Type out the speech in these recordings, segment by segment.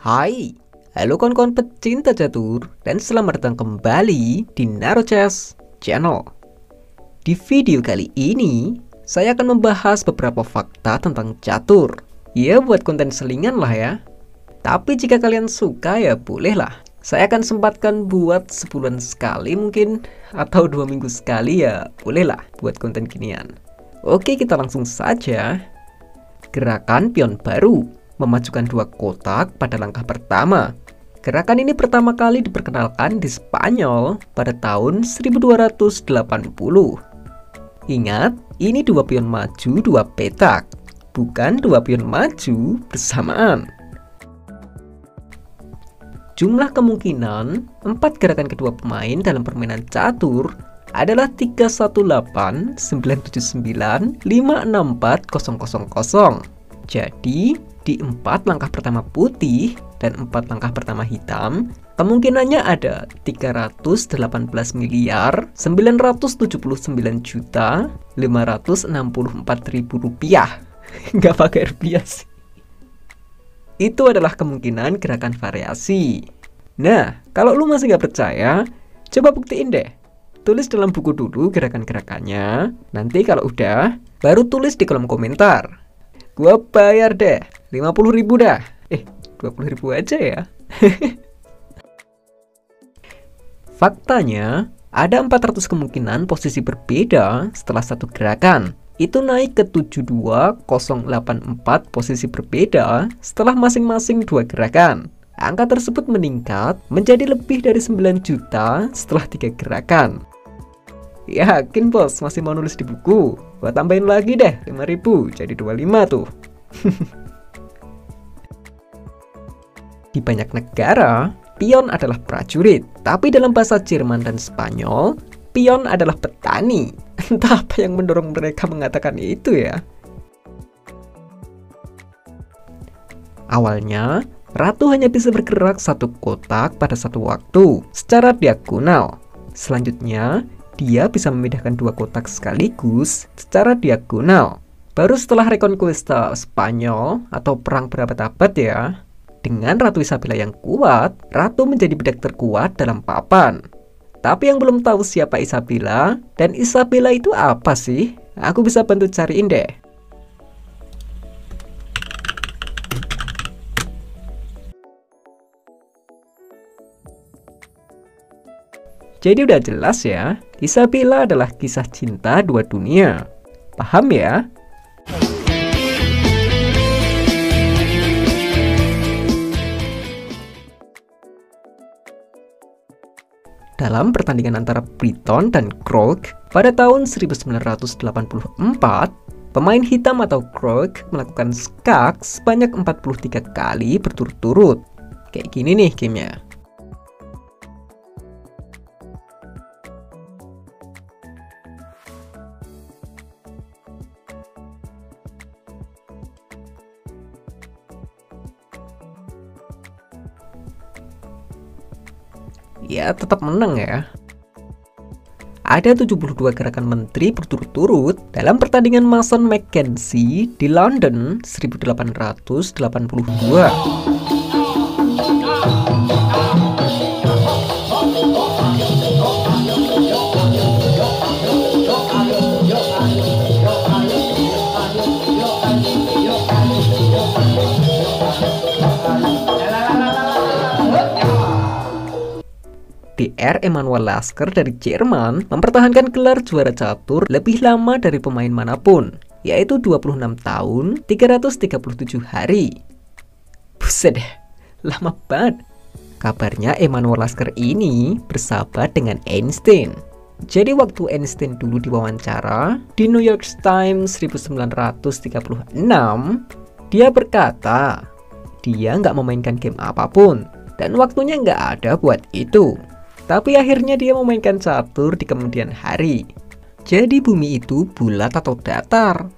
Hai, halo kawan-kawan pecinta catur dan selamat datang kembali di Narochess Channel. Di video kali ini, saya akan membahas beberapa fakta tentang catur. Ya buat konten selingan lah ya. Tapi jika kalian suka ya bolehlah. Saya akan sempatkan buat sebulan sekali mungkin, atau 2 minggu sekali ya bolehlah buat konten ginian. Oke, kita langsung saja. Gerakan pion baru memajukan 2 kotak pada langkah pertama. Gerakan ini pertama kali diperkenalkan di Spanyol pada tahun 1280. Ingat, ini 2 pion maju 2 petak, bukan 2 pion maju bersamaan. Jumlah kemungkinan 4 gerakan kedua pemain dalam permainan catur adalah 318, 979, 564, 000. Jadi, di 4 langkah pertama putih dan 4 langkah pertama hitam, kemungkinannya ada 318 miliar 979 juta 564 ribu rupiah. Nggak pakai rupiah sih. Itu adalah kemungkinan gerakan variasi. Nah, kalau lu masih nggak percaya, coba buktiin deh. Tulis dalam buku dulu gerakan-gerakannya. Nanti kalau udah, baru tulis di kolom komentar. Gua bayar deh 50.000 dah. 20.000 aja ya. Faktanya, ada 400 kemungkinan posisi berbeda setelah satu gerakan. Itu naik ke 72084 posisi berbeda setelah masing-masing 2 gerakan. Angka tersebut meningkat menjadi lebih dari 9 juta setelah 3 gerakan. Yakin bos masih mau nulis di buku? Gua tambahin lagi deh 5.000 jadi 25 tuh. Di banyak negara, pion adalah prajurit. Tapi dalam bahasa Jerman dan Spanyol, pion adalah petani. Entah apa yang mendorong mereka mengatakan itu ya. Awalnya, ratu hanya bisa bergerak 1 kotak pada satu waktu secara diagonal. Selanjutnya, dia bisa memindahkan 2 kotak sekaligus secara diagonal. Baru setelah Reconquista Spanyol atau perang berabad-abad ya, dengan Ratu Isabella yang kuat, ratu menjadi budak terkuat dalam papan. Tapi yang belum tahu siapa Isabella dan Isabella itu apa sih? Aku bisa bantu cariin deh. Jadi udah jelas ya, Isabella adalah kisah cinta 2 dunia. Paham ya? Dalam pertandingan antara Breton dan Krog pada tahun 1984, pemain hitam atau Krog melakukan skak sebanyak 43 kali berturut-turut. Kayak gini nih gamenya. Ya, tetap menang ya. Ada 72 gerakan menteri berturut-turut dalam pertandingan Mason Mackenzie di London 1882. DR Emanuel Lasker dari Jerman mempertahankan gelar juara catur lebih lama dari pemain manapun, yaitu 26 tahun 337 hari. Buset deh, lama banget. Kabarnya Emanuel Lasker ini bersahabat dengan Einstein. Jadi waktu Einstein dulu diwawancara di New York Times 1936, dia berkata dia nggak memainkan game apapun dan waktunya nggak ada buat itu. Tapi akhirnya dia memainkan catur di kemudian hari. Jadi bumi itu bulat atau datar?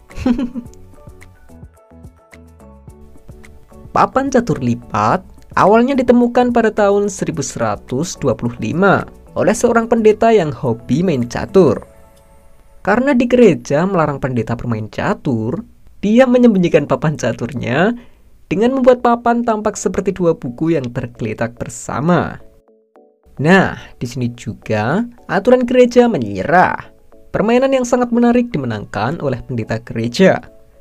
Papan catur lipat awalnya ditemukan pada tahun 1125 oleh seorang pendeta yang hobi main catur. Karena di gereja melarang pendeta bermain catur, dia menyembunyikan papan caturnya dengan membuat papan tampak seperti dua buku yang tergeletak bersama. Nah, di sini juga aturan gereja menyerah. Permainan yang sangat menarik dimenangkan oleh pendeta gereja.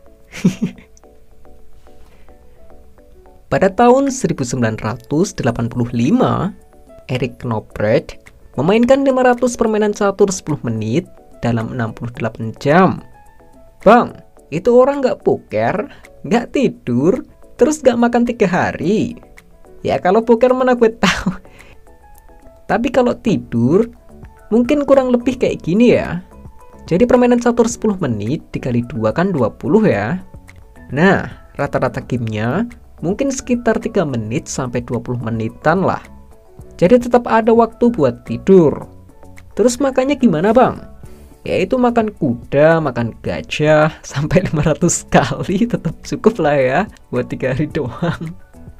Pada tahun 1985, Eric Knobrecht memainkan 500 permainan catur 10 menit dalam 68 jam. Bang, itu orang nggak poker, nggak tidur, terus nggak makan 3 hari. Ya kalau poker mana gue tahu. Tapi kalau tidur, mungkin kurang lebih kayak gini ya. Jadi permainan catur 10 menit dikali 2 kan 20 ya. Nah, rata-rata gamenya mungkin sekitar 3 menit sampai 20 menitan lah. Jadi tetap ada waktu buat tidur. Terus makannya gimana bang? Yaitu makan kuda, makan gajah, sampai 500 kali tetap cukup lah ya buat 3 hari doang.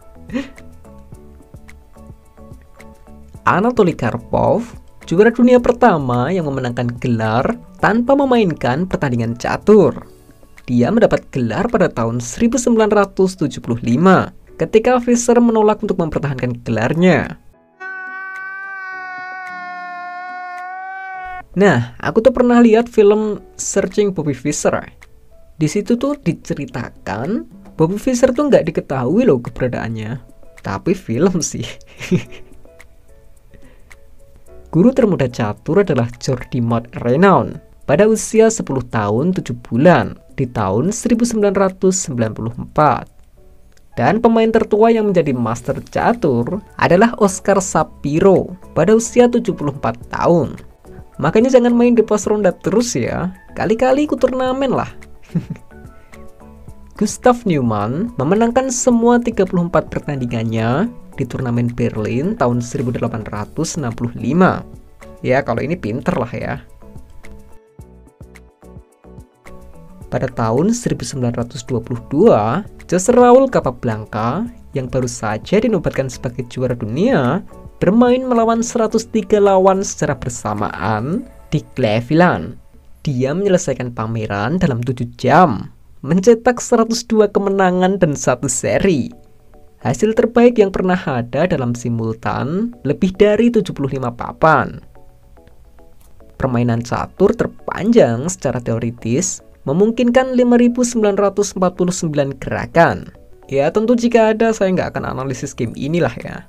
Anatoly Karpov, juara dunia pertama yang memenangkan gelar tanpa memainkan pertandingan catur. Dia mendapat gelar pada tahun 1975 ketika Fischer menolak untuk mempertahankan gelarnya. Nah, aku tuh pernah lihat film Searching Bobby Fischer. Di situ tuh diceritakan Bobby Fischer tuh nggak diketahui loh keberadaannya. Tapi film sih. Guru termuda catur adalah Jordi Mott Renaud pada usia 10 tahun 7 bulan di tahun 1994. Dan pemain tertua yang menjadi master catur adalah Oscar Shapiro pada usia 74 tahun. Makanya jangan main di pos ronda terus ya, kali-kali ikut turnamen lah. Gustav Neumann memenangkan semua 34 pertandingannya di turnamen Berlin tahun 1865. Ya, kalau ini pinter lah ya. Pada tahun 1922, Jose Raul Capablanca yang baru saja dinobatkan sebagai juara dunia bermain melawan 103 lawan secara bersamaan di Cleveland. Dia menyelesaikan pameran dalam 7 jam, mencetak 102 kemenangan dan 1 seri. Hasil terbaik yang pernah ada dalam simultan lebih dari 75 papan. Permainan catur terpanjang secara teoritis memungkinkan 5.949 gerakan. Ya tentu jika ada saya nggak akan analisis game inilah ya.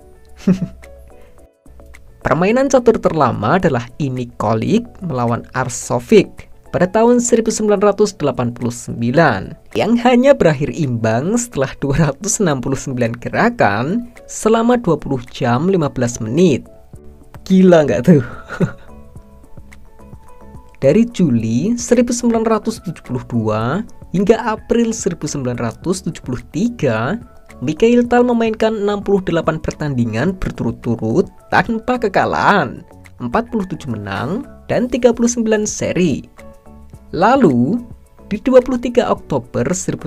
Permainan catur terlama adalah Ini Kolik melawan Arsovic pada tahun 1989 yang hanya berakhir imbang setelah 269 gerakan selama 20 jam 15 menit. Gila nggak tuh? Dari Juli 1972 hingga April 1973, Mikhail Tal memainkan 68 pertandingan berturut-turut tanpa kekalahan, 47 menang, dan 39 seri. Lalu, di 23 Oktober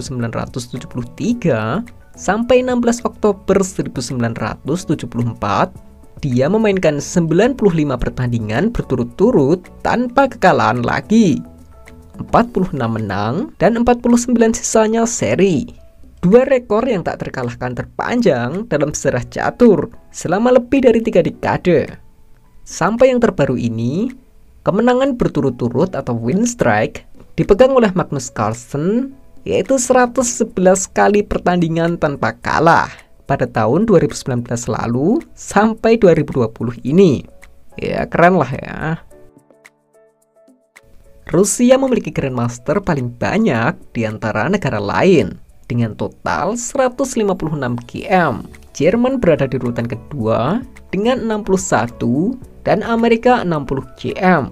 1973 sampai 16 Oktober 1974, dia memainkan 95 pertandingan berturut-turut tanpa kekalahan lagi. 46 menang dan 49 sisanya seri. Dua rekor yang tak terkalahkan terpanjang dalam sejarah catur selama lebih dari 3 dekade. Sampai yang terbaru ini, kemenangan berturut-turut atau win streak dipegang oleh Magnus Carlsen, yaitu 111 kali pertandingan tanpa kalah pada tahun 2019 lalu sampai 2020 ini. Ya keren lah ya. Rusia memiliki Grandmaster paling banyak di antara negara lain dengan total 156 GM. Jerman berada di urutan kedua dengan 61 dan Amerika 60 GM.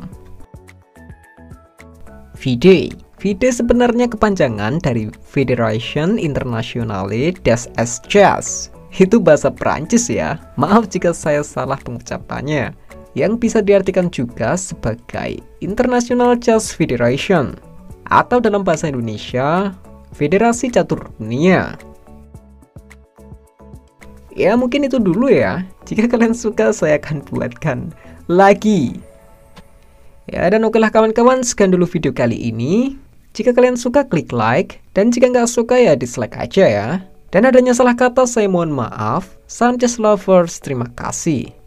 FIDE sebenarnya kepanjangan dari Fédération Internationale des Chess. Itu bahasa Prancis ya. Maaf jika saya salah pengucapannya. Yang bisa diartikan juga sebagai International Chess Federation atau dalam bahasa Indonesia Federasi Catur Dunia. Ya mungkin itu dulu ya. Jika kalian suka saya akan buatkan lagi. Ya dan okelah kawan-kawan, sekian dulu video kali ini. Jika kalian suka klik like, dan jika nggak suka ya dislike aja ya. Dan adanya salah kata saya mohon maaf. Sanchez Lovers, terima kasih.